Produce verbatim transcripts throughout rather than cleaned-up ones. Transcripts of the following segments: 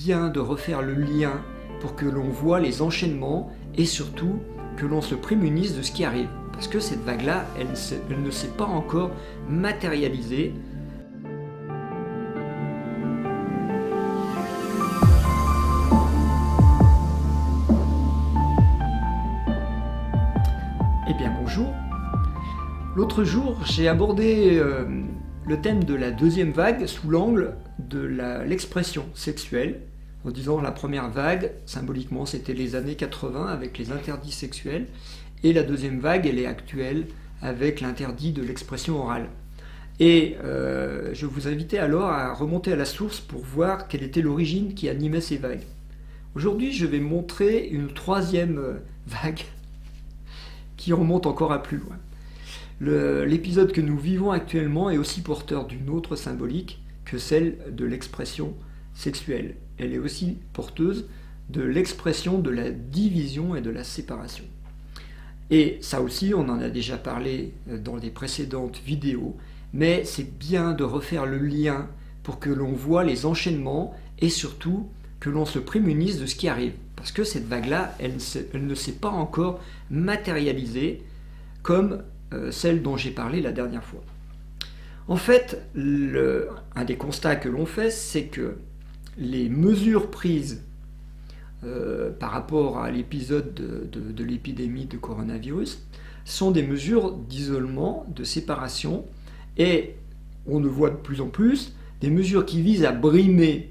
bien de refaire le lien pour que l'on voit les enchaînements et surtout que l'on se prémunisse de ce qui arrive. Parce que cette vague-là, elle, elle ne s'est pas encore matérialisée. Eh bien bonjour. L'autre jour, j'ai abordé euh, le thème de la deuxième vague sous l'angle de l'expression sexuelle, en disant la première vague, symboliquement, c'était les années quatre-vingts avec les interdits sexuels, et la deuxième vague, elle est actuelle avec l'interdit de l'expression orale. Et euh, je vous invitais alors à remonter à la source pour voir quelle était l'origine qui animait ces vagues. Aujourd'hui, je vais montrer une troisième vague qui remonte encore à plus loin. L'épisode que nous vivons actuellement est aussi porteur d'une autre symbolique que celle de l'expression sexuelle. Elle est aussi porteuse de l'expression de la division et de la séparation. Et ça aussi, on en a déjà parlé dans les précédentes vidéos, mais c'est bien de refaire le lien pour que l'on voit les enchaînements et surtout que l'on se prémunisse de ce qui arrive. Parce que cette vague-là, elle, elle ne s'est pas encore matérialisée comme euh, celle dont j'ai parlé la dernière fois. En fait, le, un des constats que l'on fait, c'est que les mesures prises euh, par rapport à l'épisode de, de, de l'épidémie de coronavirus sont des mesures d'isolement, de séparation, et on le voit de plus en plus, des mesures qui visent à brimer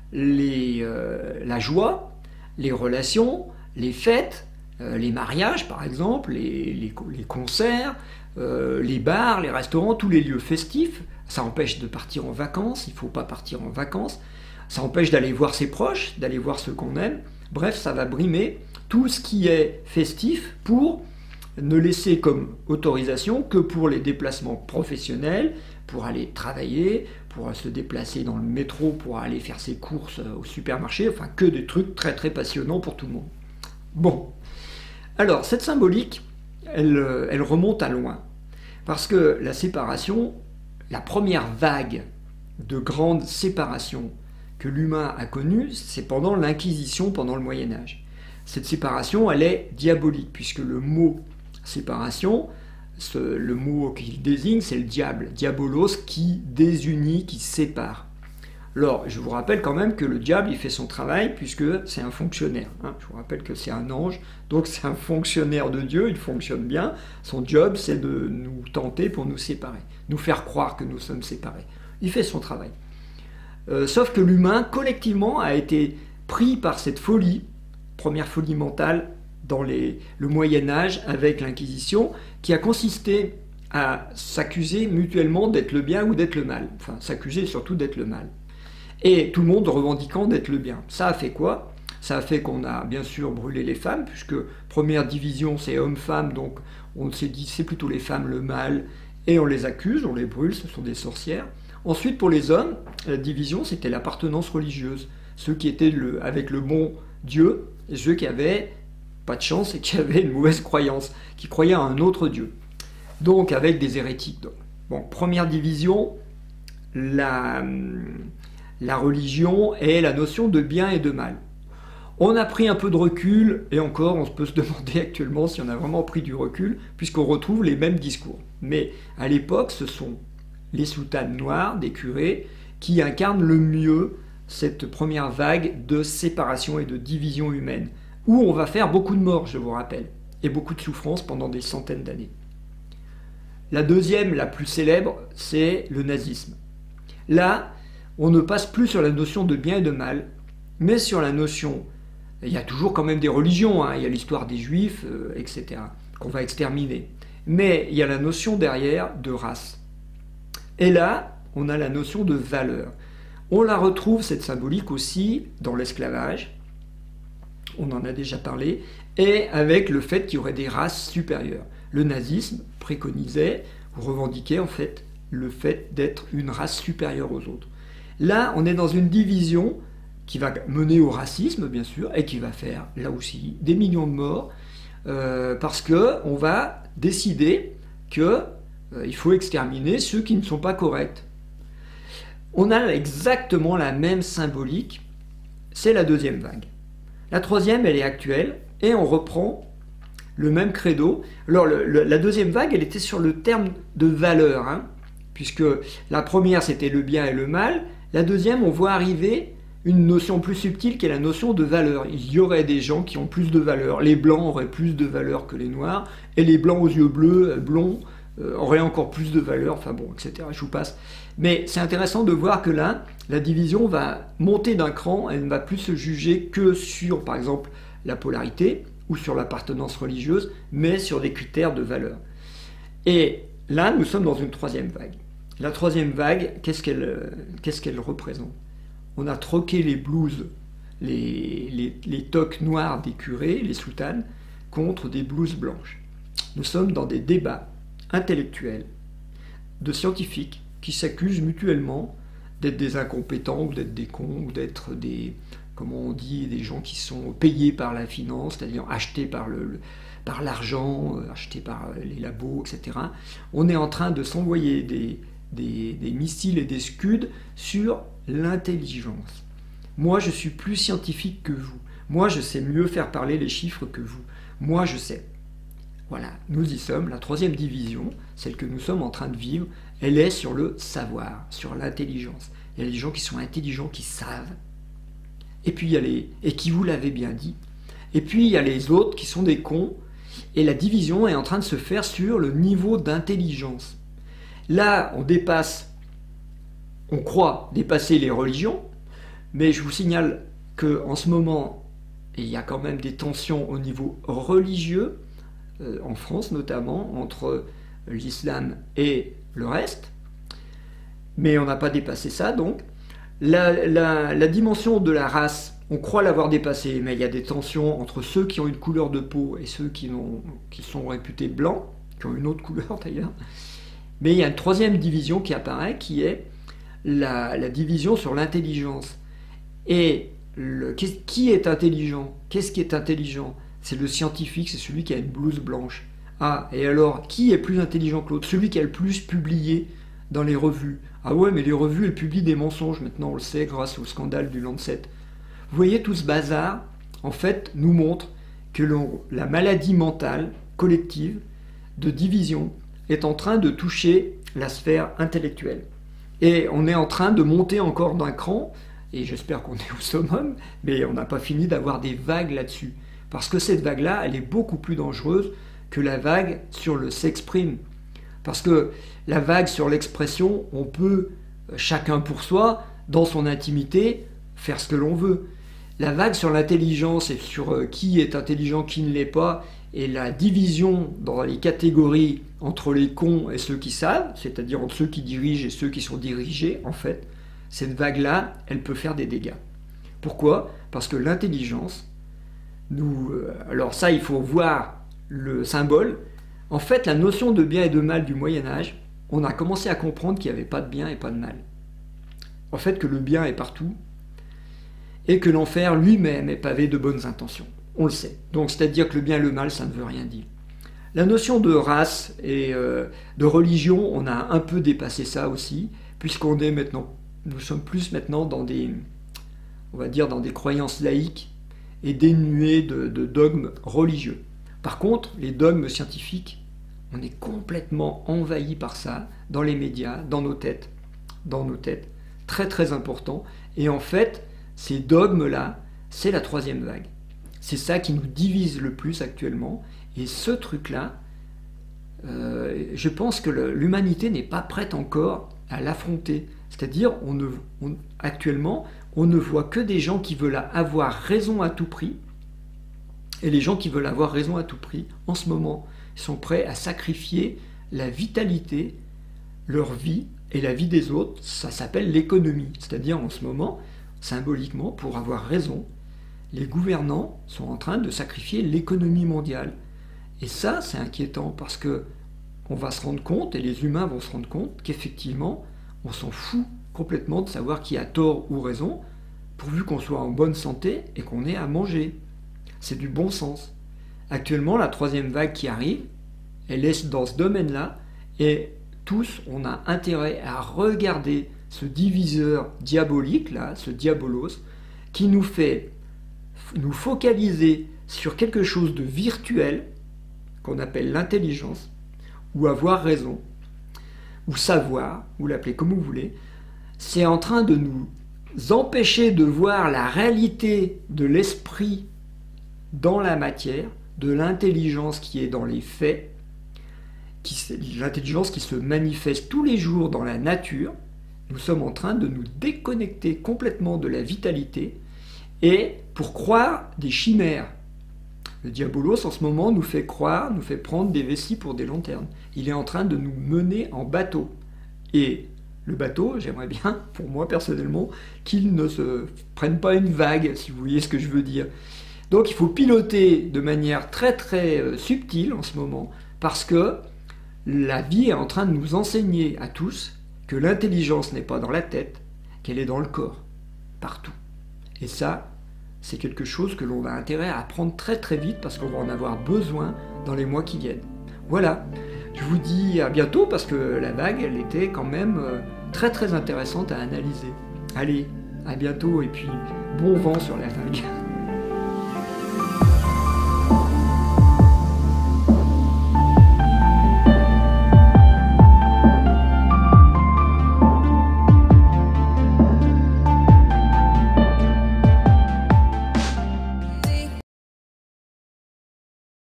les, euh, la joie, les relations, les fêtes, euh, les mariages par exemple, les, les, les concerts, euh, les bars, les restaurants, tous les lieux festifs. Ça empêche de partir en vacances, il ne faut pas partir en vacances. Ça empêche d'aller voir ses proches, d'aller voir ceux qu'on aime. Bref, ça va brimer tout ce qui est festif pour ne laisser comme autorisation que pour les déplacements professionnels, pour aller travailler, pour se déplacer dans le métro, pour aller faire ses courses au supermarché, enfin que des trucs très très passionnants pour tout le monde. Bon, alors cette symbolique, elle, elle remonte à loin, parce que la séparation, la première vague de grande séparation que l'humain a connue, c'est pendant l'Inquisition, pendant le Moyen-Âge. Cette séparation, elle est diabolique, puisque le mot séparation, ce, le mot qu'il désigne, c'est le diable, diabolos, qui désunit, qui sépare. Alors, je vous rappelle quand même que le diable, il fait son travail, puisque c'est un fonctionnaire. Hein. Je vous rappelle que c'est un ange, donc c'est un fonctionnaire de Dieu, il fonctionne bien. Son job, c'est de nous tenter pour nous séparer, nous faire croire que nous sommes séparés. Il fait son travail. Euh, sauf que l'humain, collectivement, a été pris par cette folie, première folie mentale dans les, le Moyen-Âge avec l'Inquisition, qui a consisté à s'accuser mutuellement d'être le bien ou d'être le mal. Enfin, s'accuser surtout d'être le mal. Et tout le monde revendiquant d'être le bien. Ça a fait quoi? Ça a fait qu'on a bien sûr brûlé les femmes, puisque première division c'est homme-femme, donc on s'est dit c'est plutôt les femmes le mal, et on les accuse, on les brûle, ce sont des sorcières. Ensuite, pour les hommes, la division, c'était l'appartenance religieuse. Ceux qui étaient le, avec le bon Dieu, et ceux qui avaient pas de chance et qui avaient une mauvaise croyance, qui croyaient à un autre Dieu. Donc, avec des hérétiques. Donc. Bon, première division, la, la religion et la notion de bien et de mal. On a pris un peu de recul, et encore, on peut se demander actuellement si on a vraiment pris du recul, puisqu'on retrouve les mêmes discours. Mais à l'époque, ce sont les soutanes noires des curés qui incarnent le mieux cette première vague de séparation et de division humaine, où on va faire beaucoup de morts, je vous rappelle, et beaucoup de souffrances pendant des centaines d'années. La deuxième, la plus célèbre, c'est le nazisme. Là, on ne passe plus sur la notion de bien et de mal, mais sur la notion, il y a toujours quand même des religions, hein, il y a l'histoire des juifs, euh, et cetera, qu'on va exterminer, mais il y a la notion derrière de race. Et là, on a la notion de valeur. On la retrouve, cette symbolique aussi, dans l'esclavage, on en a déjà parlé, et avec le fait qu'il y aurait des races supérieures. Le nazisme préconisait, ou revendiquait en fait, le fait d'être une race supérieure aux autres. Là, on est dans une division qui va mener au racisme, bien sûr, et qui va faire, là aussi, des millions de morts, euh, parce qu'on va décider que il faut exterminer ceux qui ne sont pas corrects. On a exactement la même symbolique c'est la deuxième vague. La troisième, elle est actuelle, et on reprend le même credo. Alors, le, le, la deuxième vague, elle était sur le terme de valeur, hein, puisque la première, c'était le bien et le mal. La deuxième, on voit arriver une notion plus subtile qui est la notion de valeur. Il y aurait des gens qui ont plus de valeur. Les blancs auraient plus de valeur que les noirs, et les blancs aux yeux bleus, blonds, euh, auraient encore plus de valeur, enfin bon, et cetera. Je vous passe. Mais c'est intéressant de voir que là, la division va monter d'un cran, elle ne va plus se juger que sur, par exemple, la polarité ou sur l'appartenance religieuse, mais sur des critères de valeur. Et là, nous sommes dans une troisième vague. La troisième vague, qu'est-ce qu'elle qu'est-ce qu'elle représente? On a troqué les blouses, les, les, les toques noires des curés, les soutanes, contre des blouses blanches. Nous sommes dans des débats intellectuels, de scientifiques, qui s'accusent mutuellement d'être des incompétents, ou d'être des cons, ou d'être des, comment on dit, des gens qui sont payés par la finance, c'est-à-dire achetés par le, le par l'argent, achetés par les labos, et cetera. On est en train de s'envoyer des, des, des missiles et des scuds sur l'intelligence. Moi, je suis plus scientifique que vous. Moi, je sais mieux faire parler les chiffres que vous. Moi, je sais. Voilà, nous y sommes. La troisième division, celle que nous sommes en train de vivre, elle est sur le savoir, sur l'intelligence. Il y a des gens qui sont intelligents, qui savent. Et puis il y a les... Et qui vous l'avez bien dit. Et puis il y a les autres qui sont des cons. Et la division est en train de se faire sur le niveau d'intelligence. Là, on dépasse, on croit dépasser les religions, mais je vous signale qu'en ce moment, il y a quand même des tensions au niveau religieux, euh, en France notamment, entre l'islam et le reste, mais on n'a pas dépassé ça, donc. La, la, la dimension de la race, on croit l'avoir dépassée, mais il y a des tensions entre ceux qui ont une couleur de peau et ceux qui, ont, qui sont réputés blancs, qui ont une autre couleur d'ailleurs. Mais il y a une troisième division qui apparaît, qui est la, la division sur l'intelligence. Et le, qui est intelligent? Qu'est-ce qui est intelligent? C'est le scientifique, c'est celui qui a une blouse blanche. Ah, et alors, qui est plus intelligent que l'autre? Celui qui a le plus publié dans les revues. Ah ouais, mais les revues, elles publient des mensonges, maintenant on le sait, grâce au scandale du Lancet. Vous voyez, tout ce bazar, en fait, nous montre que la maladie mentale collective de division est en train de toucher la sphère intellectuelle. Et on est en train de monter encore d'un cran, et j'espère qu'on est au summum, mais on n'a pas fini d'avoir des vagues là-dessus. Parce que cette vague-là, elle est beaucoup plus dangereuse que la vague sur le s'exprime. Parce que la vague sur l'expression, on peut, chacun pour soi, dans son intimité, faire ce que l'on veut. La vague sur l'intelligence et sur qui est intelligent, qui ne l'est pas, et la division dans les catégories entre les cons et ceux qui savent, c'est-à-dire entre ceux qui dirigent et ceux qui sont dirigés, en fait, cette vague-là, elle peut faire des dégâts. Pourquoi? Parce que l'intelligence, nous, alors ça, il faut voir le symbole. En fait, la notion de bien et de mal du Moyen-Âge, on a commencé à comprendre qu'il n'y avait pas de bien et pas de mal. En fait, que le bien est partout, et que l'enfer lui-même est pavé de bonnes intentions. On le sait. Donc, c'est-à-dire que le bien et le mal, ça ne veut rien dire. La notion de race et euh, de religion, on a un peu dépassé ça aussi, puisqu'on est maintenant, nous sommes plus maintenant dans des, on va dire, dans des croyances laïques et dénuées de, de dogmes religieux. Par contre, les dogmes scientifiques, on est complètement envahi par ça, dans les médias, dans nos têtes, dans nos têtes, très très important. Et en fait, ces dogmes-là, c'est la troisième vague. C'est ça qui nous divise le plus actuellement. Et ce truc-là, euh, je pense que l'humanité n'est pas prête encore à l'affronter. C'est-à-dire, on ne, on, actuellement, on ne voit que des gens qui veulent avoir raison à tout prix. Et les gens qui veulent avoir raison à tout prix, en ce moment, sont prêts à sacrifier la vitalité, leur vie et la vie des autres. Ça s'appelle l'économie. C'est-à-dire, en ce moment, symboliquement, pour avoir raison, les gouvernants sont en train de sacrifier l'économie mondiale. Et ça, c'est inquiétant parce que on va se rendre compte, et les humains vont se rendre compte, qu'effectivement, on s'en fout complètement de savoir qui a tort ou raison, pourvu qu'on soit en bonne santé et qu'on ait à manger. C'est du bon sens. Actuellement, la troisième vague qui arrive, elle est dans ce domaine-là, et tous, on a intérêt à regarder ce diviseur diabolique, là, ce diabolos, qui nous fait nous focaliser sur quelque chose de virtuel, qu'on appelle l'intelligence, ou avoir raison, ou savoir, ou l'appeler comme vous voulez, c'est en train de nous empêcher de voir la réalité de l'esprit dans la matière, de l'intelligence qui est dans les faits, l'intelligence qui se manifeste tous les jours dans la nature. Nous sommes en train de nous déconnecter complètement de la vitalité et pour croire des chimères. Le diabolos en ce moment nous fait croire, nous fait prendre des vessies pour des lanternes. Il est en train de nous mener en bateau. Et le bateau, j'aimerais bien, pour moi personnellement, qu'il ne se prenne pas une vague, si vous voyez ce que je veux dire. Donc il faut piloter de manière très très subtile en ce moment, parce que la vie est en train de nous enseigner à tous que l'intelligence n'est pas dans la tête, qu'elle est dans le corps, partout. Et ça, c'est quelque chose que l'on a intérêt à apprendre très très vite parce qu'on va en avoir besoin dans les mois qui viennent. Voilà, je vous dis à bientôt parce que la vague, elle était quand même très très intéressante à analyser. Allez, à bientôt et puis bon vent sur la vague.